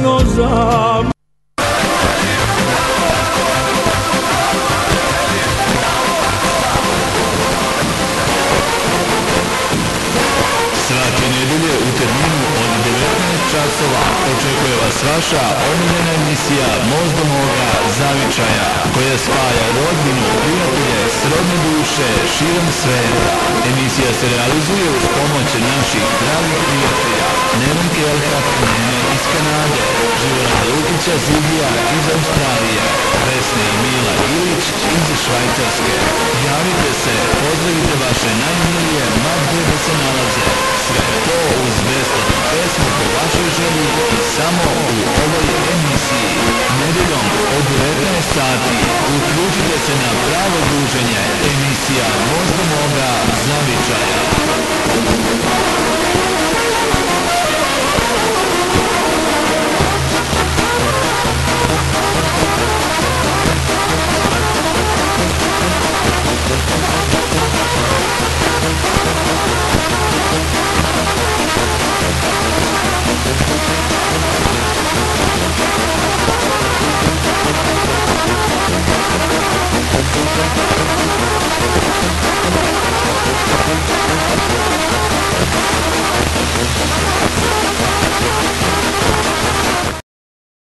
nozam. Svake nedelje u terminu od 19 časova očekuje vas vaša omiljena emisija Most do moga zavičaja, koja spaja rodbinu, prijatelje, srodne duše širom sveta. Emisija se realizuje uz pomoć naših dragih prijatelja Nevenke Elhat Nene iz Kanade, Živorada Lukića Zigija iz Australije, Vesne i Mila Ilić iz Švajcarske. Javite se, pozdravite vaše najmilije, ma gdje da se nalaze. Sve to uz besplatnu pesmu po vašoj želji i samo u ovoj emisiji. Nedeljom od 19 sati uključite se na pravo druženje. Emisija